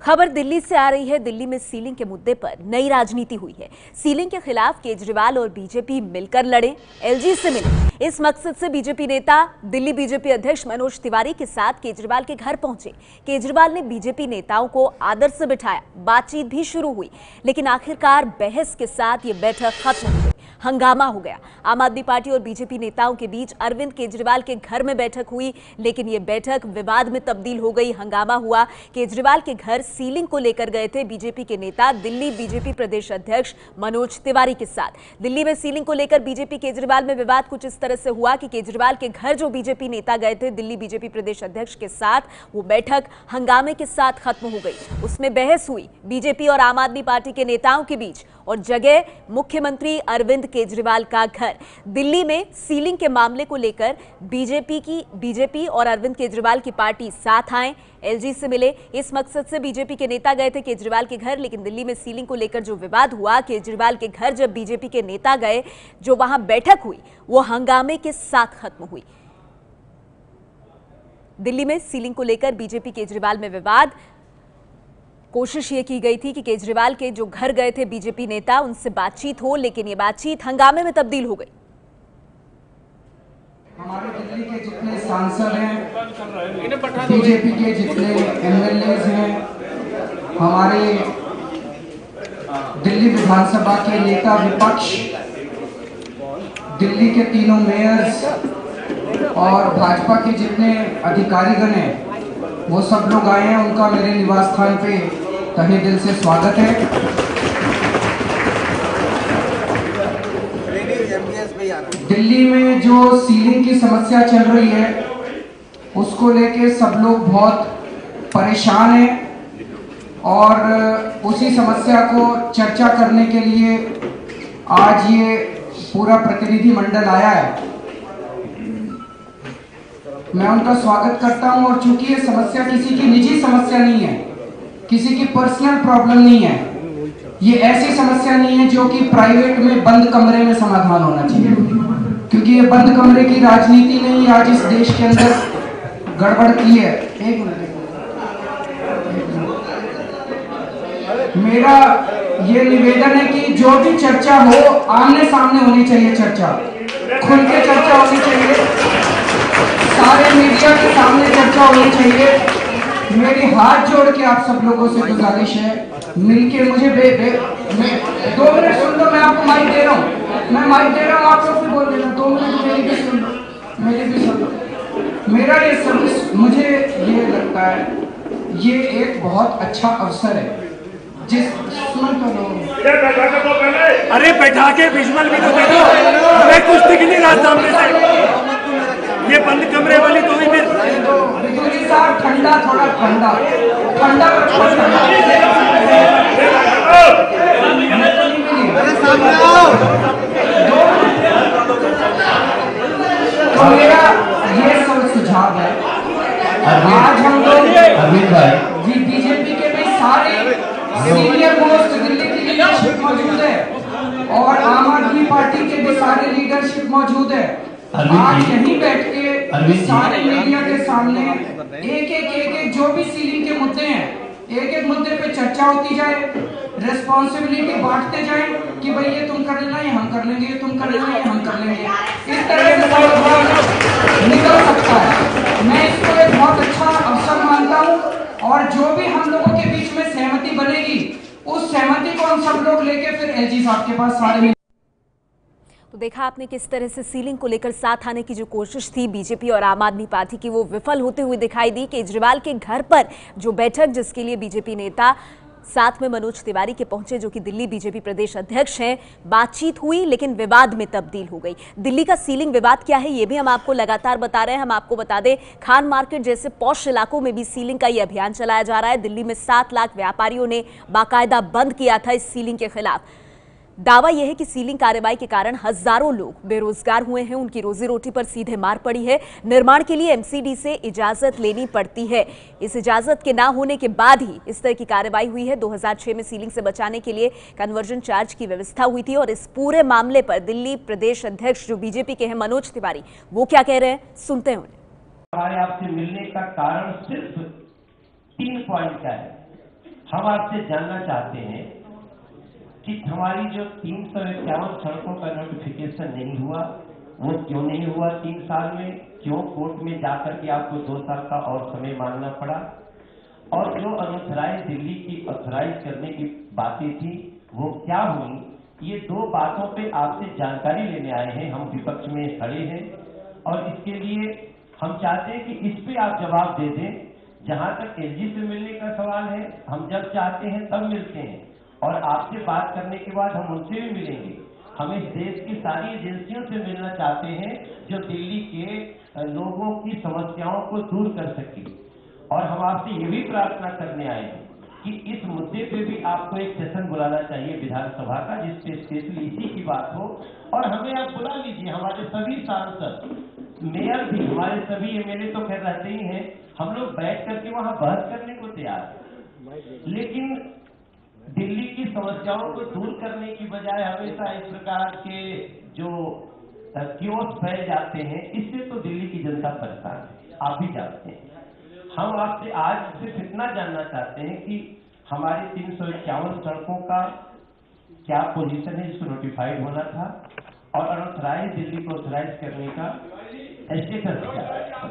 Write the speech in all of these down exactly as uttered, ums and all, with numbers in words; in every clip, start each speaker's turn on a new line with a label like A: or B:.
A: खबर दिल्ली से आ रही है। दिल्ली में सीलिंग के मुद्दे पर नई राजनीति हुई है। सीलिंग के खिलाफ केजरीवाल और बीजेपी मिलकर लड़े, एलजी से मिले। इस मकसद से बीजेपी नेता दिल्ली बीजेपी अध्यक्ष मनोज तिवारी के साथ केजरीवाल के घर पहुंचे। केजरीवाल ने बीजेपी नेताओं को आदर से बिठाया, बातचीत भी शुरू हुई, लेकिन आखिरकार बहस के साथ ये बैठक खत्म हो गई। हंगामा हो गया। आम आदमी पार्टी और बीजेपी नेताओं के बीच अरविंद केजरीवाल के घर में बैठक हुई, लेकिन ये बैठक विवाद में तब्दील हो गई। हंगामा हुआ। केजरीवाल के घर सीलिंग को लेकर गए थे बीजेपी के नेता दिल्ली बीजेपी प्रदेश अध्यक्ष मनोज तिवारी के साथ। दिल्ली में सीलिंग को लेकर बीजेपी केजरीवाल में विवाद कुछ इस तरह से हुआ कि केजरीवाल के घर जो बीजेपी नेता गए थे दिल्ली बीजेपी प्रदेश अध्यक्ष के साथ, वो बैठक हंगामे के साथ खत्म हो गई। उसमें बहस हुई बीजेपी और आम आदमी पार्टी के नेताओं के बीच, और जगह मुख्यमंत्री अरविंद केजरीवाल का घर। दिल्ली में सीलिंग के मामले को लेकर बीजेपी की बीजेपी और अरविंद केजरीवाल की पार्टी साथ आए, एलजी से मिले। इस मकसद से बीजेपी के नेता गए थे केजरीवाल के घर, लेकिन दिल्ली में सीलिंग को लेकर जो विवाद हुआ, केजरीवाल के घर जब बीजेपी के नेता गए, जो वहां बैठक हुई वो हंगामे के साथ खत्म हुई। दिल्ली में सीलिंग को लेकर बीजेपी केजरीवाल में विवाद। कोशिश ये की गई थी कि केजरीवाल के जो घर गए थे बीजेपी नेता, उनसे बातचीत हो, लेकिन ये बातचीत हंगामे में तब्दील हो गई।
B: हमारे दिल्ली के जितने सांसद हैं, बीजेपी के जितने एमएलए हैं, हमारे दिल्ली विधानसभा के नेता विपक्ष, दिल्ली के तीनों मेयर्स और भाजपा के जितने अधिकारीगण हैं, वो सब लोग आए हैं। उनका मेरे निवास स्थान पे तहे दिल से स्वागत है। दिल्ली में जो सीलिंग की समस्या चल रही है, उसको लेके सब लोग बहुत परेशान हैं और उसी समस्या को चर्चा करने के लिए आज ये पूरा प्रतिनिधि मंडल आया है। मैं उनका स्वागत करता हूं। और चूंकि ये समस्या किसी की निजी समस्या नहीं है, किसी की पर्सनल प्रॉब्लम नहीं है, ये ऐसी समस्या नहीं है जो कि प्राइवेट में बंद कमरे में समाधान होना चाहिए, क्योंकि ये बंद कमरे की राजनीति नहीं आज इस देश के अंदर गड़बड़ की है। एक मिनट, मेरा ये निवेदन है कि जो भी चर्चा हो, आमने सामने होनी चाहिए। चर्चा खुल के चर्चा होनी चाहिए, सारे मीडिया के सामने चर्चा होनी चाहिए। मेरी हाथ जोड़ के आप सब लोगों से गुजारिश है, मिलके मुझे बे, बे, मैं दो मिनट सुन लो। मैं आपको माइक दे रहा हूँ, मैं माइक दे रहा हूँ, आप लोग भी बोल देना। दो मिनट मेरी भी सुन लो, मेरी भी सुन लो। मेरा ये सर्विस, मुझे ये लगता है ये एक बहुत अच्छा अवसर है। जिस सुन तो लो,
C: अरे बैठा के विजुअल भी तो देखो, मैं कुछ दिख नहीं रहा सामने से। ये बंद कमरे वाली तो भी
B: बिजली साहब, ठंडा थोड़ा ठंडा ठंडा तो मेरा ये सब सुझाव है। आज हम लोग जी बीजेपी के भी सारे सीनियर मोस्ट दिल्ली की लीडरशिप मौजूद है और आम आदमी पार्टी के भी सारे लीडरशिप मौजूद है। आज यहीं बैठ के सारे मीडिया के सामने एक एक एक एक जो भी सीलिंग के मुद्दे हैं, एक एक मुद्दे पे चर्चा होती जाए, रिस्पॉन्सिबिलिटी बांटते जाए कि भाई ये तुम कर लेना, ये हम कर लेंगे, ये तुम कर लेना, ये हम कर लेंगे। इस तरह से निकल सकता है। मैं इसको एक बहुत अच्छा अवसर मानता हूँ और जो भी हम लोगों के बीच में सहमति बनेगी, उस सहमति को हम सब लोग लेके फिर एलजी साहब के पास सारे।
A: तो देखा आपने किस तरह से सीलिंग को लेकर साथ आने की जो कोशिश थी बीजेपी और आम आदमी पार्टी की, वो विफल होते हुए दिखाई दी। केजरीवाल के घर पर जो बैठक, जिसके लिए बीजेपी नेता साथ में मनोज तिवारी के पहुंचे, जो कि दिल्ली बीजेपी प्रदेश अध्यक्ष हैं, बातचीत हुई, लेकिन विवाद में तब्दील हो गई। दिल्ली का सीलिंग विवाद क्या है, ये भी हम आपको लगातार बता रहे हैं। हम आपको बता दें, खान मार्केट जैसे पॉश इलाकों में भी सीलिंग का ये अभियान चलाया जा रहा है। दिल्ली में सात लाख व्यापारियों ने बाकायदा बंद किया था इस सीलिंग के खिलाफ। दावा यह है कि सीलिंग कार्रवाई के कारण हजारों लोग बेरोजगार हुए हैं, उनकी रोजी रोटी पर सीधे मार पड़ी है। निर्माण के लिए एमसीडी से इजाजत लेनी पड़ती है। इस इजाजत के ना होने के बाद ही इस तरह की कार्रवाई हुई है। दो हज़ार छह में सीलिंग से बचाने के लिए कन्वर्जन चार्ज की व्यवस्था हुई थी और इस पूरे मामले पर दिल्ली प्रदेश अध्यक्ष जो बीजेपी के हैं मनोज तिवारी, वो क्या कह रहे हैं, सुनते हैं उन्हें।
D: हमारे आपसे मिलने का कारण सिर्फ तीन पॉइंट का है। हम आपसे जानना चाहते हैं कि हमारी जो तीन सौ इक्यावन सड़कों का नोटिफिकेशन नहीं हुआ, वो क्यों नहीं हुआ तीन साल में, क्यों कोर्ट में जाकर के आपको दो साल का और समय मांगना पड़ा, और जो अनऑथराइज दिल्ली की ऑथराइज करने की बातें थी वो क्या हुई। ये दो बातों पे आपसे जानकारी लेने आए हैं। हम विपक्ष में खड़े हैं और इसके लिए हम चाहते हैं कि इस पे आप जवाब दे दें। जहां तक एलजी से मिलने का सवाल है, हम जब चाहते हैं तब मिलते हैं और आपसे बात करने के बाद हम उनसे भी मिलेंगे। हम इस देश की सारी एजेंसियों से मिलना चाहते हैं जो दिल्ली के लोगों की समस्याओं को दूर कर सके। और हम आपसे ये भी प्रार्थना करने आए हैं कि इस मुद्दे पे भी आपको एक सेशन बुलाना चाहिए विधानसभा का, जिसपे स्पेशली इसी की बात हो। और हमें आप बुला लीजिए, हमारे सभी सांसद, मेयर भी, हमारे सभी एमएलए तो खैर रहते ही हैं, हम लोग बैठ करके वहां बहस करने को तैयार हैं। लेकिन दिल्ली की समस्याओं को दूर करने की बजाय हमेशा इस प्रकार के जो क्योस फैल जाते हैं, इससे तो दिल्ली की जनता परेशान है, आप भी जानते हैं। हम आपसे आज सिर्फ इतना जानना चाहते हैं कि हमारी तीन सौ इक्यावन सड़कों का क्या पोजीशन है, जिसको नोटिफाइड होना था, और अनऑथराइज दिल्ली को ऑथराइज करने का स्टेटस क्या है।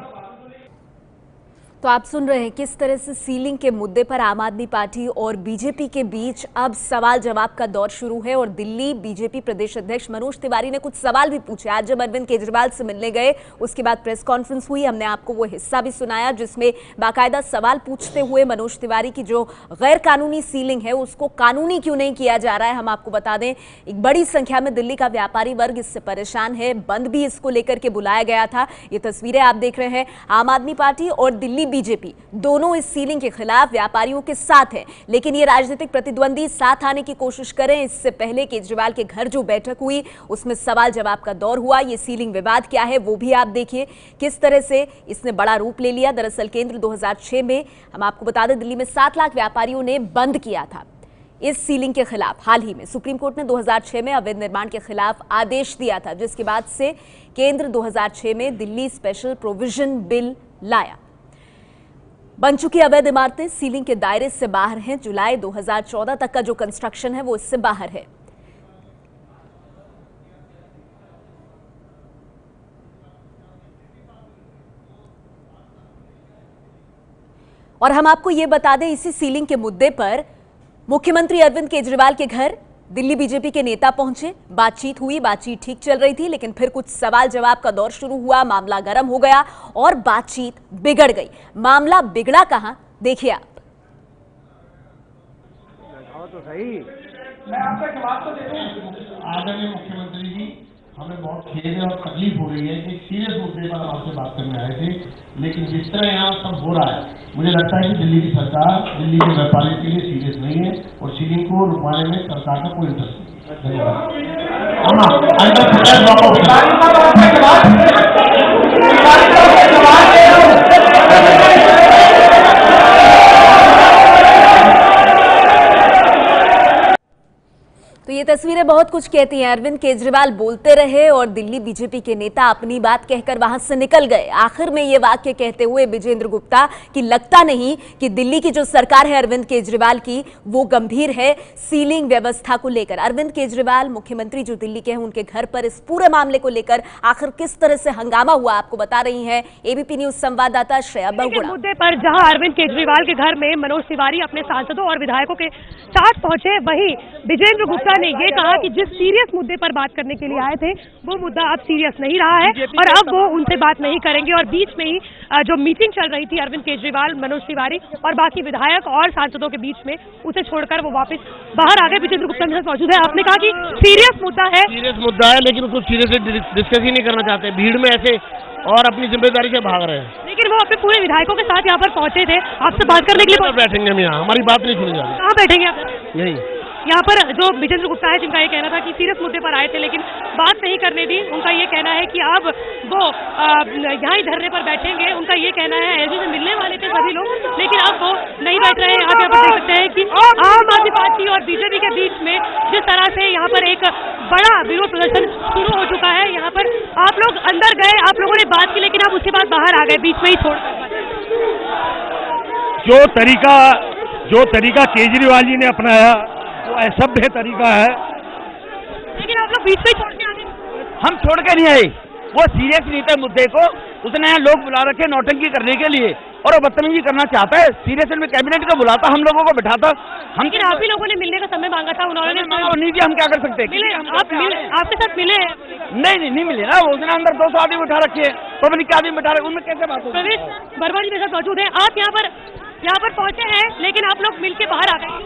A: तो आप सुन रहे हैं किस तरह से सीलिंग के मुद्दे पर आम आदमी पार्टी और बीजेपी के बीच अब सवाल जवाब का दौर शुरू है। और दिल्ली बीजेपी प्रदेश अध्यक्ष मनोज तिवारी ने कुछ सवाल भी पूछे। आज जब अरविंद केजरीवाल से मिलने गए, उसके बाद प्रेस कॉन्फ्रेंस हुई, हमने आपको वो हिस्सा भी सुनाया जिसमें बाकायदा सवाल पूछते हुए मनोज तिवारी की जो गैर कानूनी सीलिंग है उसको कानूनी क्यों नहीं किया जा रहा है। हम आपको बता दें, एक बड़ी संख्या में दिल्ली का व्यापारी वर्ग इससे परेशान है, बंद भी इसको लेकर के बुलाया गया था। ये तस्वीरें आप देख रहे हैं। आम आदमी पार्टी और दिल्ली बीजेपी दोनों इस सीलिंग के खिलाफ व्यापारियों के साथ हैं, लेकिन ये राजनीतिक प्रतिद्वंदी साथ आने की कोशिश करें। इससे पहले केजरीवाल के घर जो बैठक हुई उसमें सवाल जवाब का दौर हुआ। ये सीलिंग विवाद क्या है वो भी आप देखिए किस तरह से इसने बड़ा रूप ले लिया। दरअसल केंद्र दो हज़ार छह में, हम आपको बता दें, दिल्ली में सात लाख व्यापारियों ने बंद किया था इस सीलिंग के खिलाफ। हाल ही में सुप्रीम कोर्ट ने दो हज़ार छह में अवैध निर्माण के खिलाफ आदेश दिया था, जिसके बाद से केंद्र दो हज़ार छह में दिल्ली स्पेशल प्रोविजन बिल लाया। बन चुकी अवैध इमारतें सीलिंग के दायरे से बाहर हैं। जुलाई दो हज़ार चौदह तक का जो कंस्ट्रक्शन है वो इससे बाहर है। और हम आपको ये बता दें, इसी सीलिंग के मुद्दे पर मुख्यमंत्री अरविंद केजरीवाल के घर दिल्ली बीजेपी के नेता पहुंचे, बातचीत हुई, बातचीत ठीक चल रही थी, लेकिन फिर कुछ सवाल जवाब का दौर शुरू हुआ, मामला गर्म हो गया और बातचीत बिगड़ गई। मामला बिगड़ा कहां, देखिए आप।
E: तो सही,
B: मैं आपका जवाब तो दे दूं।
F: आदरणीय मुख्यमंत्री जी, हमें बहुत खेद है और तकलीफ हो रही है कि सीरियस मुद्दे पर हम आपसे बात करने आए थे, लेकिन जिस तरह यहाँ सब हो रहा है, मुझे लगता है कि दिल्ली की सरकार दिल्ली के व्यापारियों के लिए सीरियस नहीं है और सीलिंग को रुकवाने में सरकार का कोई इंटरेस्ट नहीं। धन्यवाद।
A: तो ये तस्वीरें बहुत कुछ कहती हैं। अरविंद केजरीवाल बोलते रहे और दिल्ली बीजेपी के नेता अपनी बात कहकर वहां से निकल गए। आखिर में ये वाक्य कहते हुए विजेंद्र गुप्ता कि लगता नहीं कि दिल्ली की जो सरकार है अरविंद केजरीवाल की, वो गंभीर है सीलिंग व्यवस्था को लेकर। अरविंद केजरीवाल मुख्यमंत्री जो दिल्ली के हैं, उनके घर पर इस पूरे मामले को लेकर आखिर किस तरह से हंगामा हुआ, आपको बता रही है एबीपी न्यूज संवाददाता श्रेया बहुगुणा।
G: मुद्दे पर जहां अरविंद केजरीवाल के घर में मनोज तिवारी अपने सांसदों और विधायकों के साथ पहुंचे, वहीं विजेंद्र गुप्ता ने ये कहा कि जिस सीरियस मुद्दे पर बात करने के लिए आए थे वो मुद्दा अब सीरियस नहीं रहा है और अब वो उनसे बात नहीं करेंगे। और बीच में ही जो मीटिंग चल रही थी अरविंद केजरीवाल, मनोज तिवारी और बाकी विधायक और सांसदों के बीच में, उसे छोड़कर वो वापस बाहर आ गए। विजेंद्र गुप्ता मेरे साथ मौजूद है। आपने कहा कि सीरियस मुद्दा है,
F: सीरियस मुद्दा है, लेकिन उसको सीरियसली डिस्कस ही नहीं करना चाहते, भीड़ में ऐसे और अपनी जिम्मेदारी से भाग रहे हैं।
G: लेकिन वो अपने पूरे विधायकों के साथ यहाँ पर पहुंचे थे आपसे बात करने के लिए।
F: बैठेंगे हम यहाँ, हमारी बात नहीं सुनी जा रही।
G: कहाँ बैठेंगे आप?
F: यही
G: यहाँ पर जो विजेंद्र गुप्ता है, जिनका ये कहना था कि सीरियस मुद्दे पर आए थे लेकिन बात नहीं करने दी, उनका ये कहना है कि अब वो यहाँ ही धरने पर बैठेंगे। उनका ये कहना है एलजी से मिलने वाले थे सभी लोग, लेकिन अब वो नहीं बैठ रहे हैं। आप यहाँ पर देख सकते हैं कि आम आदमी पार्टी और बीजेपी के बीच में जिस तरह से यहाँ पर एक बड़ा विरोध प्रदर्शन शुरू हो चुका है। यहाँ पर आप लोग अंदर गए, आप लोगों ने बात की, लेकिन आप उसके बाद बाहर आ गए, बीच में ही छोड़।
C: जो तरीका जो तरीका केजरीवाल जी ने अपनाया वो असभ्य तरीका है।
G: लेकिन आप लोग बीच में छोड़ के आ गए।
E: हम छोड़ के नहीं आए, वो सीरियस नहीं थे मुद्दे को, उसने यहाँ लोग बुला रखे नौटंकी करने के लिए और वो बदतमीजी करना चाहता है। सीरियस में कैबिनेट को बुलाता, हम लोगों को बिठाता। हम
G: लेकिन आप ही लोगों ने मिलने का समय मांगा था, उन्होंने
E: नहीं दिया, हम क्या कर सकते?
G: मिले, आप मिले, आपके साथ मिले?
E: नहीं नहीं नहीं मिले ना, उसने अंदर दो सौ आदमी उठा रखे हैं, पब्लिक के आदमी बिठा रखे, उनमें कैसे बात होगी?
G: प्रवेश वर्मा जी मेरे साथ मौजूद है। आप यहाँ पर यहाँ पर पहुंचे हैं, लेकिन आप लोग मिल के बाहर आ गए।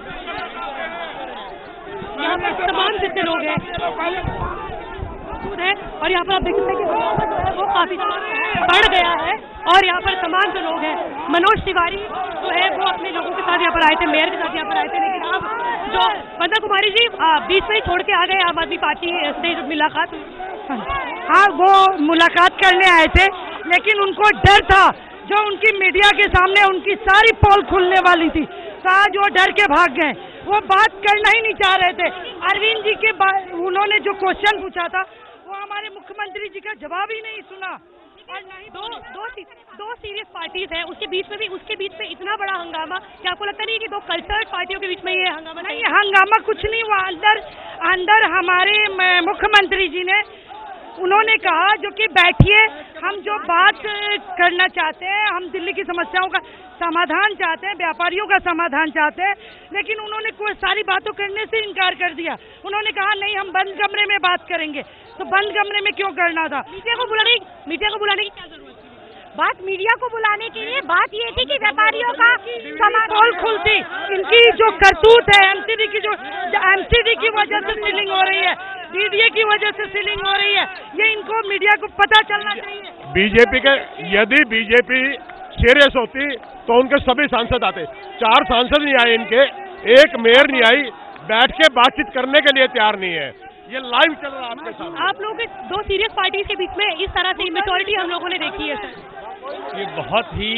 G: यहाँ पर तमाम जितने लोग हैं मौजूद है और यहाँ पर आप देख सकते हैं कि वो काफी बढ़ गया है और यहाँ पर तमाम जो लोग हैं, मनोज तिवारी जो है वो अपने लोगों के साथ यहाँ पर आए थे, मेयर के साथ यहाँ पर आए थे, लेकिन अब जो वंदना कुमारी जी बीच में ही छोड़ के आ गए आम आदमी पार्टी से मुलाकात।
H: हाँ, वो मुलाकात करने आए थे, लेकिन उनको डर था, जो उनकी मीडिया के सामने उनकी सारी पोल खुलने वाली थी, तो आज वो डर के भाग गए। वो बात करना ही नहीं चाह रहे थे। अरविंद जी के उन्होंने जो क्वेश्चन पूछा था वो हमारे मुख्यमंत्री जी का जवाब ही नहीं सुना। और नहीं
G: दो दो दो सीरियस पार्टीज हैं, उसके बीच में भी उसके बीच में इतना बड़ा हंगामा, क्या आपको लगता नहीं कि दो कल्चर्ड पार्टियों के बीच में ये हंगामा?
H: नहीं, हंगामा कुछ नहीं हुआ। अंदर अंदर हमारे मुख्यमंत्री जी ने उन्होंने कहा जो कि बैठिए, हम जो बात करना चाहते हैं, हम दिल्ली की समस्याओं का समाधान चाहते हैं, व्यापारियों का समाधान चाहते हैं, लेकिन उन्होंने कोई सारी बातों करने से इनकार कर दिया। उन्होंने कहा नहीं, हम बंद कमरे में बात करेंगे। तो बंद कमरे में क्यों करना था?
G: मीडिया को बुलाने मीडिया को बुलाने की क्या जरूरत थी?
I: बात मीडिया को बुलाने के लिए बात ये थी कि व्यापारियों का
H: पोल खुलती। इनकी जो करतूत है, एमसीडी की जो एमसीडी की वजह से सीलिंग हो रही है, डीडीए की वजह से सीलिंग हो रही है, ये इनको मीडिया को पता चलना चाहिए।
C: बीजेपी के यदि बीजेपी सीरियस होती तो उनके सभी सांसद आते। चार सांसद नहीं आए इनके, एक मेयर नहीं आई, बैठ के बातचीत करने के लिए तैयार नहीं है। ये लाइव चल रहा है आपके सामने।
G: आप लोगों के दो सीरियस पार्टीज के बीच में इस तरह से मेजॉरिटी हम लोगों ने देखी है सर।
J: ये बहुत ही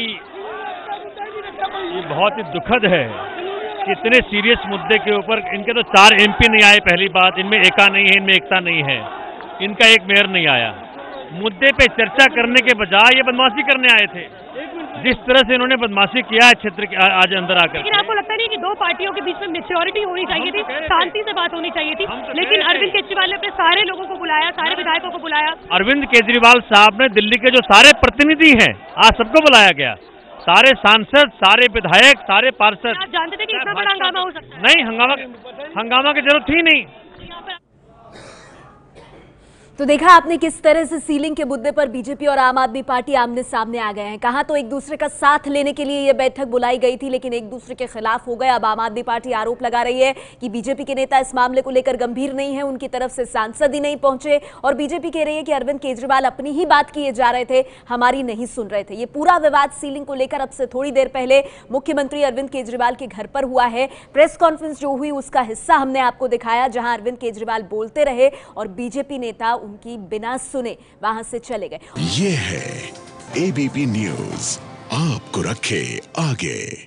J: ये बहुत ही दुखद है कि इतने सीरियस मुद्दे के ऊपर इनके तो चार एमपी नहीं आए। पहली बात, इनमें एका नहीं है, इनमें एकता नहीं है, इनका एक मेयर नहीं आया। मुद्दे पे चर्चा करने के बजाय ये बदमाशी करने आए थे। जिस तरह से इन्होंने बदमाशी किया है क्षेत्र के आज अंदर आकर।
G: लेकिन आपको लगता नहीं कि दो पार्टियों के बीच में मेच्योरिटी होनी चाहिए थी, शांति से बात होनी चाहिए थी? लेकिन अरविंद केजरीवाल ने अपने सारे लोगों को बुलाया, सारे विधायकों को बुलाया।
J: अरविंद केजरीवाल साहब ने दिल्ली के जो सारे प्रतिनिधि हैं आज सबको बुलाया गया, सारे सांसद, सारे विधायक, सारे पार्षद।
G: आप जानते थे कि इतना बड़ा हंगामा हो सकता है?
J: नहीं, हंगामा हंगामा की जरूरत थी नहीं।
A: तो देखा आपने किस तरह से सीलिंग के मुद्दे पर बीजेपी और आम आदमी पार्टी आमने सामने आ गए हैं। कहा तो एक दूसरे का साथ लेने के लिए यह बैठक बुलाई गई थी, लेकिन एक दूसरे के खिलाफ हो गए। अब आम आदमी पार्टी आरोप लगा रही है कि बीजेपी के नेता इस मामले को लेकर गंभीर नहीं है, उनकी तरफ से सांसद ही नहीं पहुंचे, और बीजेपी कह रही है कि अरविंद केजरीवाल अपनी ही बात किए जा रहे थे, हमारी नहीं सुन रहे थे। ये पूरा विवाद सीलिंग को लेकर अब से थोड़ी देर पहले मुख्यमंत्री अरविंद केजरीवाल के घर पर हुआ है। प्रेस कॉन्फ्रेंस जो हुई उसका हिस्सा हमने आपको दिखाया, जहां अरविंद केजरीवाल बोलते रहे और बीजेपी नेता उनकी बिना सुने वहां से चले गए।
K: ये है एबीपी न्यूज़, आपको रखे आगे।